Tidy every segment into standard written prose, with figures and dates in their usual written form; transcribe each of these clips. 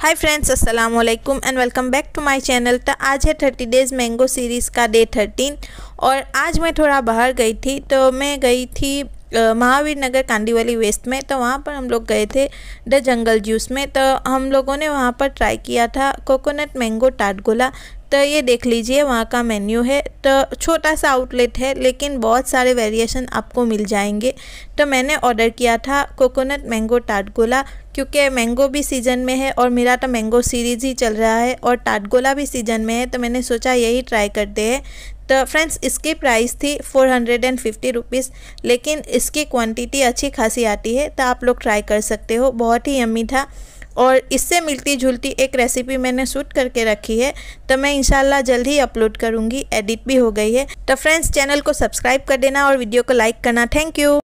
हाय friends, अस्सलाम वालेकुम and welcome back to my channel. तो आज है 30 डेज़ मैंगो सीरीज़ का डे 13 और आज मैं थोड़ा बाहर गई थी। तो मैं गई थी महावीर नगर कांदीवली वेस्ट में। तो वहाँ पर हम लोग गए थे द जंगल जूस में। तो हम लोगों ने वहाँ पर ट्राई किया था कोकोनट मैंगो टाट गोला। तो ये देख लीजिए वहाँ का मेन्यू है। तो छोटा सा आउटलेट है लेकिन बहुत सारे वेरिएशन आपको मिल जाएंगे। तो मैंने ऑर्डर किया था कोकोनट मैंगो टाट गोला क्योंकि मैंगो भी सीज़न में है और मेरा तो मैंगो सीरीज़ ही चल रहा है और टाट गोला भी सीज़न में है। तो मैंने सोचा यही ट्राई करते हैं। तो फ्रेंड्स इसकी प्राइस थी 450 रुपीज़, लेकिन इसकी क्वांटिटी अच्छी खासी आती है। तो आप लोग ट्राई कर सकते हो, बहुत ही यम्मी था। और इससे मिलती जुलती एक रेसिपी मैंने शूट करके रखी है, तो मैं इंशाल्लाह जल्द ही अपलोड करूँगी। एडिट भी हो गई है। तो फ्रेंड्स चैनल को सब्सक्राइब कर देना और वीडियो को लाइक करना। Thank you.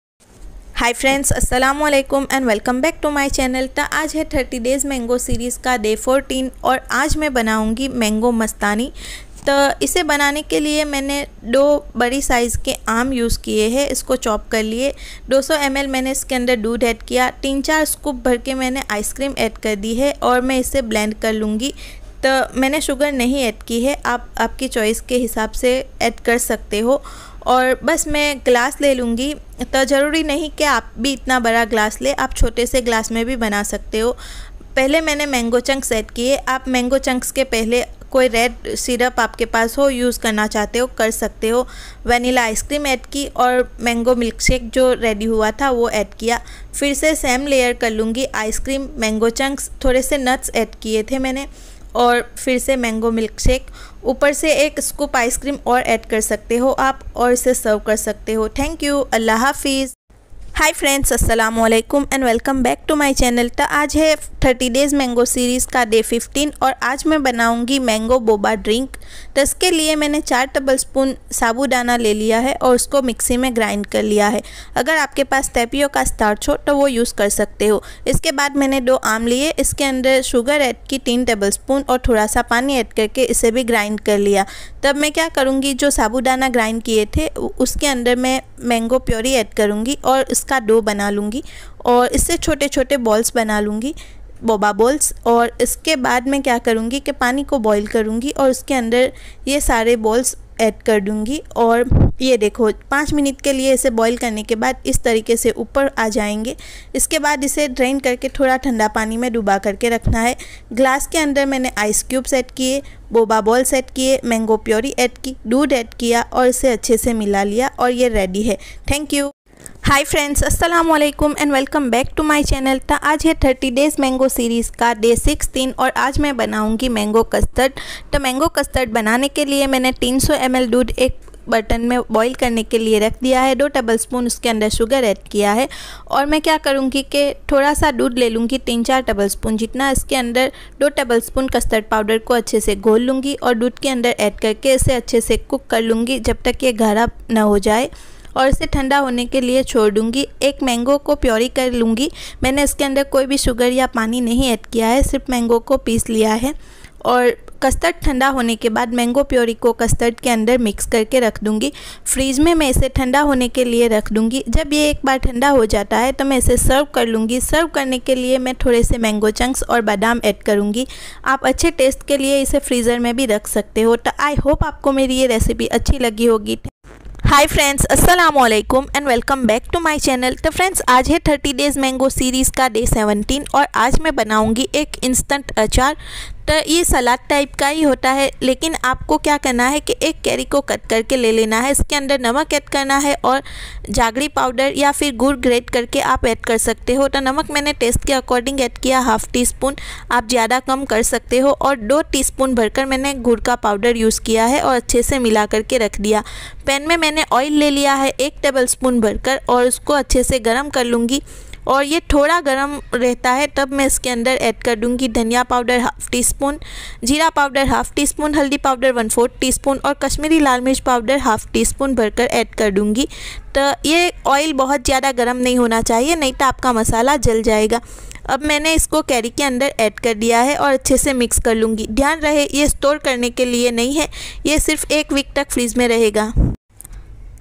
हाय फ्रेंड्स, अस्सलाम वालेकुम and welcome back to my channel. तो आज है 30 डेज़ मैंगो सीरीज़ का डे 14 और आज मैं बनाऊंगी मैंगो मस्तानी। तो इसे बनाने के लिए मैंने 2 बड़ी साइज़ के आम यूज़ किए हैं। इसको चॉप कर लिए। 200 ml मैंने इसके अंदर दूध ऐड किया। 3-4 स्कूप भर के मैंने आइसक्रीम ऐड कर दी है और मैं इसे ब्लेंड कर लूँगी। तो मैंने शुगर नहीं ऐड की है, आप आपकी चॉइस के हिसाब से ऐड कर सकते हो। और बस मैं ग्लास ले लूँगी। तो ज़रूरी नहीं कि आप भी इतना बड़ा ग्लास ले, आप छोटे से ग्लास में भी बना सकते हो। पहले मैंने मैंगो चंक्स ऐड किए। आप मैंगो चंक्स के पहले कोई रेड सिरप आपके पास हो, यूज़ करना चाहते हो कर सकते हो। वनीला आइसक्रीम ऐड की और मैंगो मिल्क शेक जो रेडी हुआ था वो ऐड किया। फिर से सेम लेयर कर लूँगी। आइसक्रीम, मैंगो चंक्स, थोड़े से नट्स ऐड किए थे मैंने और फिर से मैंगो मिल्क शेक। ऊपर से 1 स्कूप आइसक्रीम और ऐड कर सकते हो आप और इसे सर्व कर सकते हो। Thank you. अल्लाह हाफिज़। हाय फ्रेंड्स, अस्सलाम वालेकुम and welcome back to my channel. तो आज है 30 डेज़ मैंगो सीरीज़ का डे 15 और आज मैं बनाऊंगी मैंगो बोबा ड्रिंक। तो इसके लिए मैंने 4 टेबलस्पून साबूदाना ले लिया है और उसको मिक्सी में ग्राइंड कर लिया है। अगर आपके पास टैपियोका स्टार्च हो तो वो यूज़ कर सकते हो। इसके बाद मैंने 2 आम लिए, इसके अंदर शुगर ऐड की 3 टेबलस्पून और थोड़ा सा पानी ऐड करके इसे भी ग्राइंड कर लिया। तब मैं क्या करूँगी, जो साबूदाना ग्राइंड किए थे उसके अंदर मैं मैंगो प्योरी ऐड करूँगी और इसका डो बना लूँगी और इससे छोटे छोटे बॉल्स बना लूँगी, बोबा बॉल्स। और इसके बाद मैं क्या करूँगी कि पानी को बॉईल करूँगी और उसके अंदर ये सारे बॉल्स ऐड कर दूँगी। और ये देखो 5 मिनट के लिए इसे बॉईल करने के बाद इस तरीके से ऊपर आ जाएंगे। इसके बाद इसे ड्रेन करके थोड़ा ठंडा पानी में डुबा करके रखना है। ग्लास के अंदर मैंने आइस क्यूब्स ऐड किए, बोबा बॉल्स ऐड किए, मैंगो प्योरी ऐड की, दूध ऐड किया और इसे अच्छे से मिला लिया और ये रेडी है। Thank you. हाय फ्रेंड्स, अस्सलाम वालेकुम and welcome back to my channel. तो आज है 30 डेज़ मैंगो सीरीज़ का डे 16 और आज मैं बनाऊंगी मैंगो कस्टर्ड। तो मैंगो कस्टर्ड बनाने के लिए मैंने 300 ml दूध एक बर्तन में बॉईल करने के लिए रख दिया है। 2 टेबलस्पून उसके अंदर शुगर ऐड किया है और मैं क्या करूँगी कि थोड़ा सा दूध ले लूँगी, 3-4 टेबलस्पून जितना। इसके अंदर 2 टेबलस्पून कस्टर्ड पाउडर को अच्छे से घोल लूँगी और दूध के अंदर ऐड करके इसे अच्छे से कुक कर लूँगी जब तक ये गाढ़ा न हो जाए और इसे ठंडा होने के लिए छोड़ दूँगी। एक मैंगो को प्योरी कर लूँगी। मैंने इसके अंदर कोई भी शुगर या पानी नहीं ऐड किया है, सिर्फ मैंगो को पीस लिया है। और कस्टर्ड ठंडा होने के बाद मैंगो प्योरी को कस्टर्ड के अंदर मिक्स करके रख दूँगी। फ्रीज में मैं इसे ठंडा होने के लिए रख दूँगी। जब ये एक बार ठंडा हो जाता है तो मैं इसे सर्व कर लूँगी। सर्व करने के लिए मैं थोड़े से मैंगो चंक्स और बादाम ऐड करूँगी। आप अच्छे टेस्ट के लिए इसे फ्रीज़र में भी रख सकते हो। तो आई होप आपको मेरी ये रेसिपी अच्छी लगी होगी। हाय फ्रेंड्स, अस्सलाम वालेकुम and welcome back to my channel. तो फ्रेंड्स आज है 30 डेज़ मैंगो सीरीज़ का डे 17 और आज मैं बनाऊंगी एक इंस्टेंट अचार। तो ये सलाद टाइप का ही होता है, लेकिन आपको क्या करना है कि एक कैरी को कट करके ले लेना है। इसके अंदर नमक ऐड करना है और जागरी पाउडर या फिर गुड़ ग्रेट करके आप ऐड कर सकते हो। तो नमक मैंने टेस्ट के अकॉर्डिंग ऐड किया, ½ टीस्पून, आप ज़्यादा कम कर सकते हो। और 2 टीस्पून भरकर मैंने गुड़ का पाउडर यूज़ किया है और अच्छे से मिला करके रख दिया। पैन में मैंने ऑयल ले लिया है 1 टेबलस्पून भरकर और उसको अच्छे से गर्म कर लूँगी। और ये थोड़ा गरम रहता है तब मैं इसके अंदर ऐड कर दूंगी धनिया पाउडर ½ टीस्पून, जीरा पाउडर ½ टीस्पून, हल्दी पाउडर 1/4 टीस्पून और कश्मीरी लाल मिर्च पाउडर ½ टीस्पून भरकर ऐड कर दूंगी। तो ये ऑयल बहुत ज़्यादा गरम नहीं होना चाहिए, नहीं तो आपका मसाला जल जाएगा। अब मैंने इसको कैरी के अंदर ऐड कर दिया है और अच्छे से मिक्स कर लूँगी। ध्यान रहे ये स्टोर करने के लिए नहीं है, ये सिर्फ 1 वीक तक फ्रीज में रहेगा।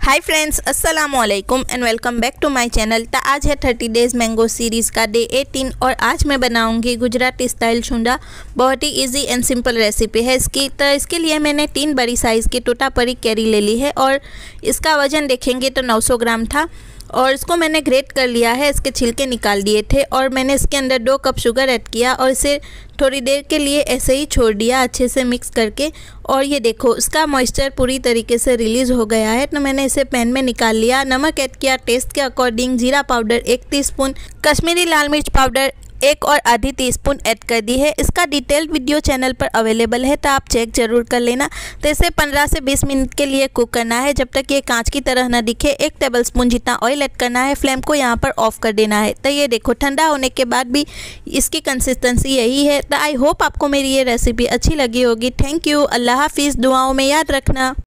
हाय फ्रेंड्स, अस्सलाम वालेकुम and welcome back to my channel. तो आज है 30 डेज़ मैंगो सीरीज़ का डे 18 और आज मैं बनाऊंगी गुजराती स्टाइल छुंडा। बहुत ही इजी एंड सिंपल रेसिपी है इसकी। तो इसके लिए मैंने 3 बड़ी साइज़ की टोटापरी कैरी ले ली है और इसका वज़न देखेंगे तो 900 ग्राम था। और इसको मैंने ग्रेट कर लिया है, इसके छिलके निकाल दिए थे और मैंने इसके अंदर 2 कप शुगर ऐड किया और इसे थोड़ी देर के लिए ऐसे ही छोड़ दिया अच्छे से मिक्स करके। और ये देखो इसका मॉइस्चर पूरी तरीके से रिलीज़ हो गया है। तो मैंने इसे पैन में निकाल लिया, नमक ऐड किया टेस्ट के अकॉर्डिंग, जीरा पाउडर 1 टीस्पून, कश्मीरी लाल मिर्च पाउडर 1 और आधी टीस्पून ऐड कर दी है। इसका डिटेल्ड वीडियो चैनल पर अवेलेबल है, तो आप चेक ज़रूर कर लेना। तो इसे 15 से 20 मिनट के लिए कुक करना है जब तक ये कांच की तरह ना दिखे। 1 टेबलस्पून जितना ऑयल ऐड करना है, फ्लेम को यहाँ पर ऑफ कर देना है। तो ये देखो ठंडा होने के बाद भी इसकी कंसिस्टेंसी यही है। तो आई होप आपको मेरी ये रेसिपी अच्छी लगी होगी। थैंक यू, अल्लाह हाफिज़, दुआओं में याद रखना।